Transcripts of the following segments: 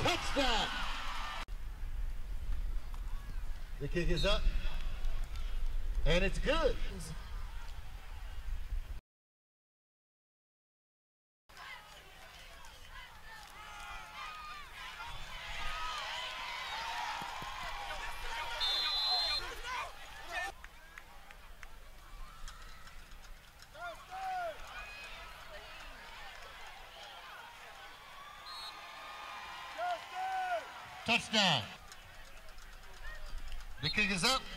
Touchdown. The kick is up, and it's good. Touchdown. The kick is up.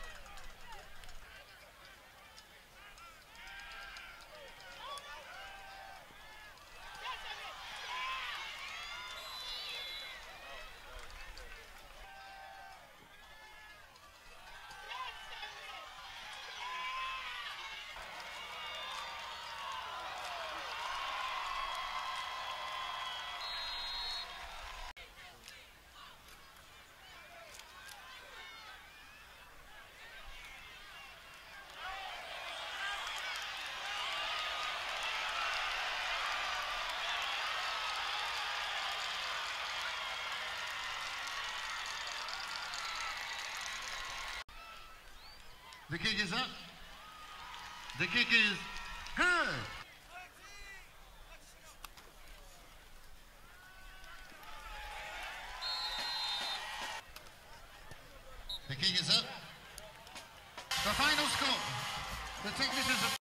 The kick is up. The kick is good. The kick is up. The final score. The technicians